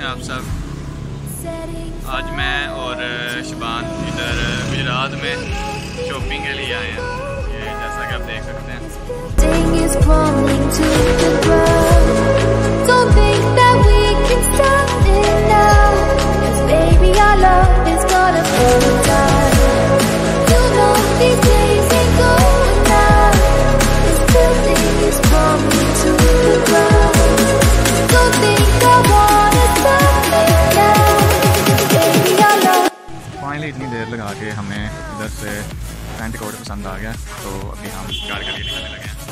आप सब। आज मैं और शबान इधर गुजरात में शॉपिंग के लिए आए हैं। ये जैसा कि आप देख सकते हैं। फाइनली इतनी देर लगा के हमें इधर से पैंट कोट पसंद आ गया, तो अभी हम गाड़ी के लिए निकलने लगे हैं।